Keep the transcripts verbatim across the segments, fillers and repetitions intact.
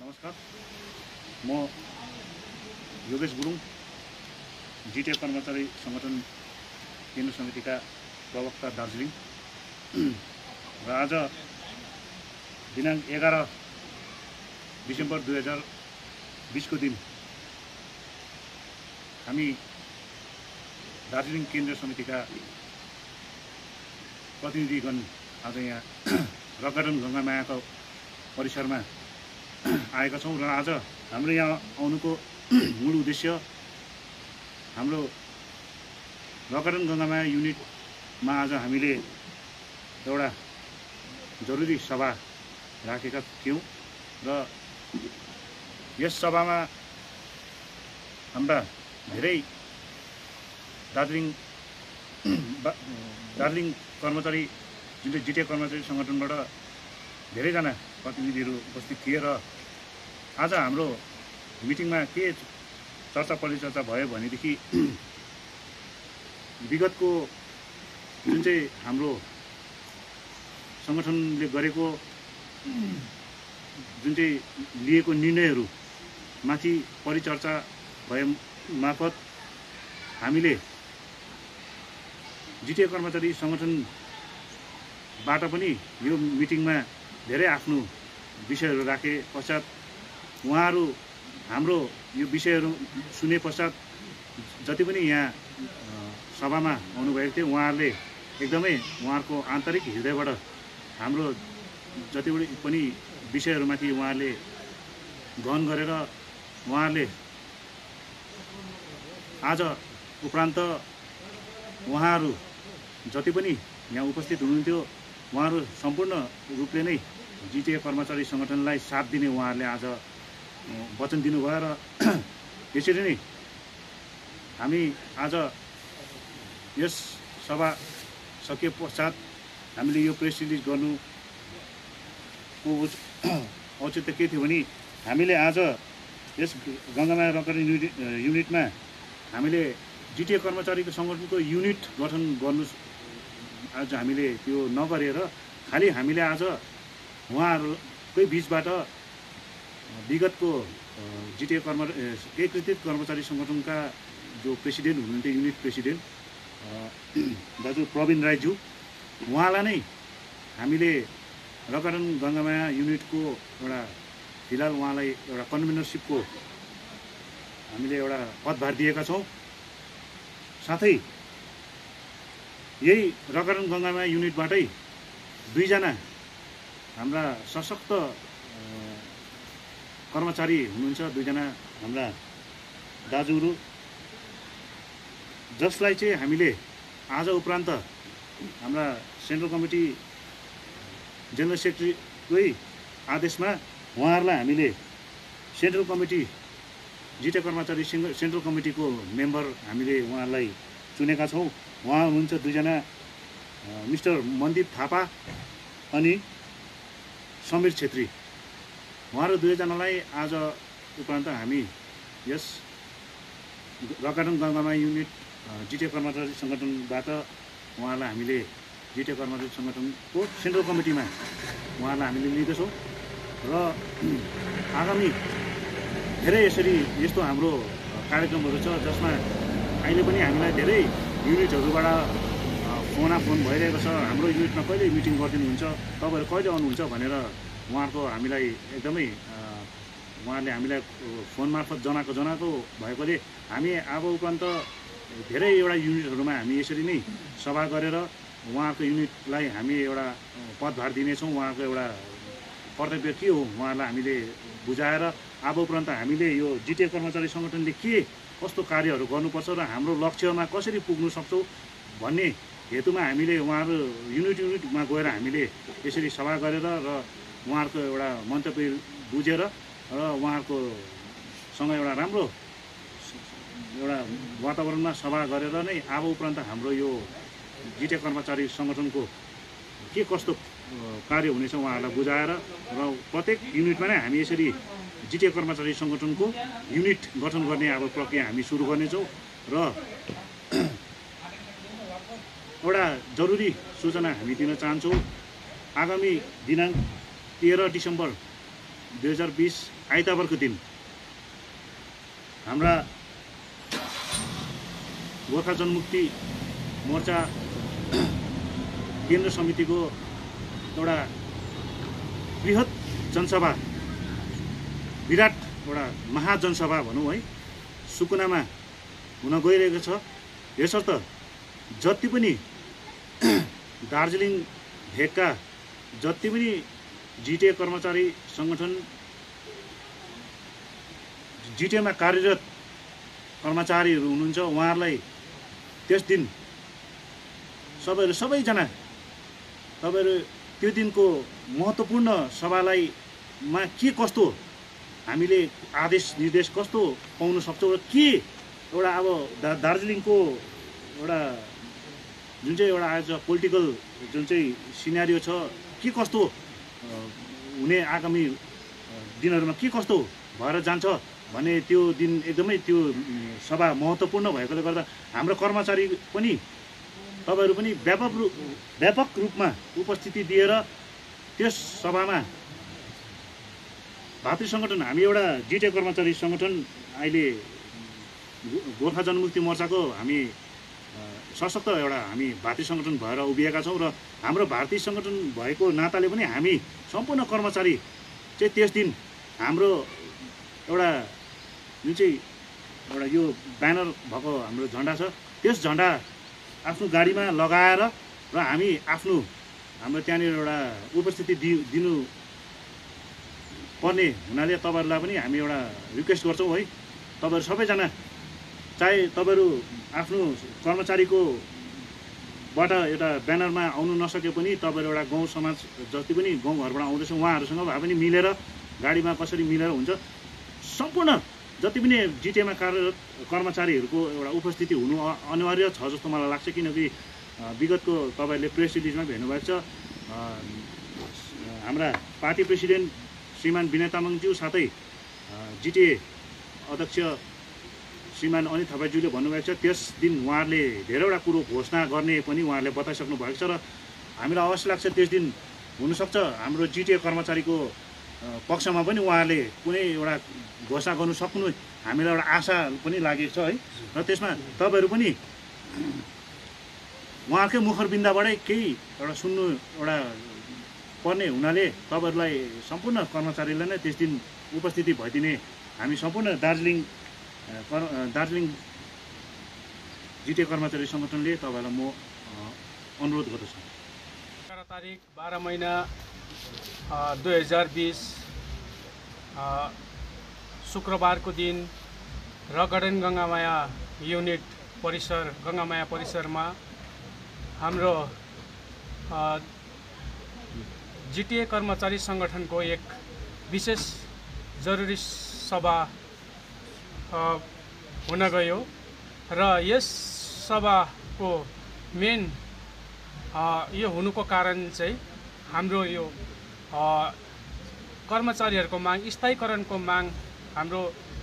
नमस्कार, म योगेश गुरुङ, जिटिए कर्मचारी संगठन केन्द्र समितिका प्रवक्ता दार्जिलिङ। र आज दिनाङ्क एघार डिसेम्बर दुई हजार बिसको दिन हामी दार्जिलिङ केन्द्र समितिका प्रतिनिधिगण आज यहाँ रक गार्डन गङ्गामायाको परिसरमा आएका छौँ। र आज हाम्रो यहाँ आउनुको मूल उद्देश्य हाम्रो रक गार्डन गङ्गामाया युनिटमा आज हामीले एउटा जरुरी सभा राखेका थियौँ र यस सभामा हाम्रा धेरै दार्जिलिङ दार्जिलिङ कर्मचारी जुन चाहिँ जिटिए कर्मचारी सङ्गठनबाट धेरैजना प्रतिनिधिहरू उपस्थित थिए। र आज हाम्रो मिटिङमा के चर्चा परिचर्चा भयो भनेदेखि विगतको जुन चाहिँ हाम्रो सङ्गठनले गरेको जुन चाहिँ लिएको निर्णयहरू माथि परिचर्चा भए मार्फत हामीले जिटिए कर्मचारी सङ्गठनबाट पनि यो मिटिङमा धेरै आफ्नो विषयहरू राखे पश्चात उहाँहरू हाम्रो यो विषयहरू सुने पश्चात जति पनि यहाँ सभामा आउनुभएको थियो उहाँहरूले एकदमै उहाँहरूको आन्तरिक हृदयबाट हाम्रो जति पनि विषयहरूमाथि उहाँहरूले गहन गरेर उहाँहरूले आज उपरान्त उहाँहरू जति पनि यहाँ उपस्थित हुनुहुन्थ्यो उहाँहरू सम्पूर्ण रूपले नै जिटिए कर्मचारी सङ्गठनलाई साथ दिने उहाँहरूले आज वचन दिनुभयो। र यसरी नै हामी आज यस सभा सकिए पश्चात हामीले यो प्रेस रिलिज गर्नुको औचित्य के थियो भने हामीले आज यस गङ्गामाया रक गार्डन युनिट युनिटमा हामीले जिटिए कर्मचारीको सङ्गठनको युनिट गठन गर्नु आज हामीले त्यो नगरेर खालि हामीले आज उहाँहरूकै बिचबाट विगतको जिटिए कर्म एकीकृत कर्मचारी सङ्गठनका जो प्रेसिडेन्ट हुनुहुन्थ्यो युनिट प्रेसिडेन्ट दाजु प्रवीण राईज्यू उहाँलाई नै हामीले रक गार्डन गङ्गामाया युनिटको एउटा फिलहाल उहाँलाई एउटा कन्भेनरसिपको हामीले एउटा पदभार दिएका छौँ। साथै यही रक गार्डन गङ्गामाया युनिटबाटै दुईजना हाम्रा सशक्त कर्मचारी हुनुहुन्छ, दुईजना हाम्रा दाजुहरू जसलाई चाहिँ हामीले आज उपरान्त हाम्रा सेन्ट्रल कमिटी जेनरल सेक्रेटरीकै आदेशमा उहाँहरूलाई हामीले सेन्ट्रल कमिटी जिटिए कर्मचारी सेन्ट्रल कमिटीको मेम्बर हामीले उहाँलाई चुनेका छौँ। उहाँ हुनुहुन्छ दुईजना मिस्टर मन्दिप थापा अनि समीर छेत्री। उहाँहरू दुवैजनालाई आज उपरान्त हामी यस rock garden Gangamaya unit GTA कर्मचारी सङ्गठनबाट उहाँलाई हामीले जिटिए कर्मचारी सङ्गठनको सेन्ट्रल कमिटीमा उहाँलाई हामीले लिँदैछौँ। र आगामी धेरै यसरी यस्तो हाम्रो कार्यक्रमहरू छ जसमा अहिले पनि हामीलाई धेरै युनिटहरूबाट फोन फोन भइरहेको छ, हाम्रो युनिटमा कहिले मिटिङ गरिदिनुहुन्छ, तपाईँहरू कहिले आउनुहुन्छ भनेर उहाँहरूको हामीलाई एकदमै उहाँहरूले हामीलाई फोन मार्फत जनाएको जनाएको भएकोले हामी अब उपरान्त धेरै एउटा युनिटहरूमा हामी यसरी नै सभा गरेर उहाँहरूको युनिटलाई हामी एउटा पदभार दिनेछौँ। उहाँको एउटा कर्तव्य के हो उहाँहरूलाई हामीले बुझाएर अब उपरान्त हामीले यो जिटिए कर्मचारी सङ्गठनले के कस्तो कार्यहरू गर्नुपर्छ र हाम्रो लक्ष्यमा कसरी पुग्नु सक्छौँ भन्ने हेतुमा हामीले उहाँहरू युनिट युनिटमा गएर हामीले यसरी सभा गरेर र उहाँहरूको एउटा मन्तव्य बुझेर र उहाँहरूकोसँग एउटा राम्रो एउटा वातावरणमा सभा गरेर नै अब उपरान्त हाम्रो यो जिटिए कर्मचारी सङ्गठनको के कस्तो कार्य हुनेछ उहाँहरूलाई बुझाएर र प्रत्येक युनिटमा नै हामी यसरी जिटिए कर्मचारी सङ्गठनको युनिट गठन गर्ने अब प्रक्रिया हामी सुरु गर्नेछौँ। र एउटा जरुरी सूचना हामी दिन चाहन्छौँ। आगामी दिनाङ्क तेह्र डिसेम्बर दुई हजार बिस आइतबारको दिन हाम्रा गोर्खा जनमुक्ति मोर्चा केन्द्र समितिको एउटा बृहत जनसभा, विराट एउटा महाजनसभा भनौँ है, सुकुनामा हुन गइरहेको छ। यसर्थ जति पनि दार्जिलिङ भेगका जति पनि जिटिए कर्मचारी सङ्गठन, जिटिएमा कार्यरत कर्मचारीहरू हुनुहुन्छ, उहाँहरूलाई त्यस दिन सबैहरू सबैजना तपाईँहरू त्यो दिनको महत्त्वपूर्ण सभालाई मा के कस्तो हामीले आदेश निर्देश कस्तो पाउन सक्छौँ र के एउटा अब दा दार्जिलिङको एउटा जुन चाहिँ एउटा आज पोलिटिकल जुन चाहिँ सिनारियो छ, के कस्तो हुने आगामी दिनहरूमा के कस्तो भएर जान्छ भने त्यो दिन एकदमै त्यो सभा महत्त्वपूर्ण भएकोले गर्दा हाम्रो कर्मचारी पनि तपाईँहरू पनि व्यापक रूप व्यापक रूपमा उपस्थिति दिएर त्यस सभामा भातृ सङ्गठन, हामी एउटा जिटिए कर्मचारी सङ्गठन अहिले गोर्खा जनमुक्ति मोर्चाको हामी सशक्त एउटा हामी भारतीय सङ्गठन भएर उभिएका छौँ र हाम्रो भारतीय सङ्गठन भएको नाताले पनि हामी सम्पूर्ण कर्मचारी चाहिँ त्यस दिन हाम्रो एउटा जुन चाहिँ एउटा यो ब्यानर भएको हाम्रो झन्डा छ, त्यस झन्डा आफ्नो गाडीमा लगाएर र हामी आफ्नो हाम्रो त्यहाँनिर एउटा उपस्थिति दि दिनु पर्ने हुनाले तपाईँहरूलाई पनि हामी एउटा रिक्वेस्ट गर्छौँ है। तपाईँहरू सबैजना चाहे तपाईँहरू आफ्नो कर्मचारीको बाट एउटा ब्यानरमा आउनु नसके पनि तपाईँहरू एउटा गाउँ समाज जति पनि गाउँघरबाट आउँदैछ उहाँहरूसँग भए पनि मिलेर गाडीमा कसरी मिलेर हुन्छ, सम्पूर्ण जति पनि जिटिएमा कार्यरत कर्मचारीहरूको एउटा उपस्थिति हुनु अनिवार्य छ जस्तो मलाई लाग्छ। किनकि विगतको तपाईँहरूले प्रेस रिलिजमा हेर्नुभएको छ, हाम्रा पार्टी प्रेसिडेन्ट श्रीमान विनय तामाङज्यू साथै जिटिए अध्यक्ष श्रीमान अनित थापाज्यूले भन्नुभएको छ, त्यस दिन उहाँहरूले धेरैवटा कुरो घोषणा गर्ने पनि उहाँहरूले बताइसक्नु भएको छ र हामीलाई अवश्य लाग्छ त्यस दिन हुनसक्छ हाम्रो जिटिए कर्मचारीको पक्षमा पनि उहाँहरूले कुनै एउटा घोषणा गर्नु सक्नु हामीलाई एउटा आशा पनि लागेको छ है। र त्यसमा तपाईँहरू पनि उहाँहरूकै मुखरबिन्दाबाटै केही एउटा सुन्नु एउटा पर्ने हुनाले तपाईँहरूलाई सम्पूर्ण कर्मचारीलाई नै त्यस दिन उपस्थिति भइदिने हामी सम्पूर्ण दार्जिलिङ दार्जिलिङ जिटिए कर्मचारी सङ्गठनले तपाईँलाई म अनुरोध गर्दछु। एघार तारिक बाह्र महिना दुई हजार बिस शुक्रबारको दिन रगडेन गङ्गामाया युनिट परिसर गङ्गामाया परिसरमा हाम्रो जिटिए कर्मचारी सङ्गठनको एक विशेष जरुरी सभा हुन गयो र यस सभाको मेन यो हुनुको कारण चाहिँ हाम्रो यो कर्मचारीहरूको माग, स्थायीकरणको माग, हाम्रो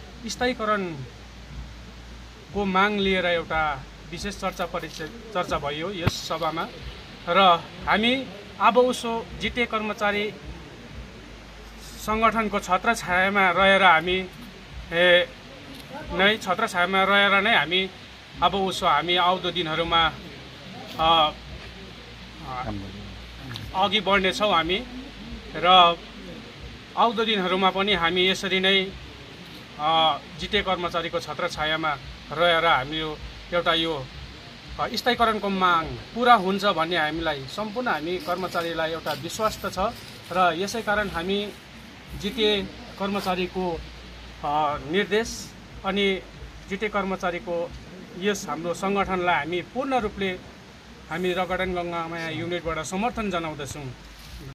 स्थायीकरणको माग लिएर एउटा विशेष चर्चा परिचय चर्चा भयो यस सभामा। र हामी अब उसो जिटिए कर्मचारी सङ्गठनको छत्रछायामा रहेर हामी नै छत्रछायामा रहेर नै हामी अब उसो हामी आउँदो दिनहरूमा अघि बढ्नेछौँ हामी र आउँदो दिनहरूमा पनि हामी यसरी नै जिटिए कर्मचारीको छत्रछायामा रहेर हामी एउटा यो स्थायीकरणको माग पुरा हुन्छ भन्ने हामीलाई सम्पूर्ण हामी कर्मचारीलाई एउटा विश्वास त छ र यसै कारण हामी जिटिए कर्मचारीको निर्देश अनि जिटिए कर्मचारीको यस हाम्रो सङ्गठनलाई हामी पूर्ण रूपले हामी रगडेन गङ्गामाया युनिटबाट समर्थन जनाउँदछौँ।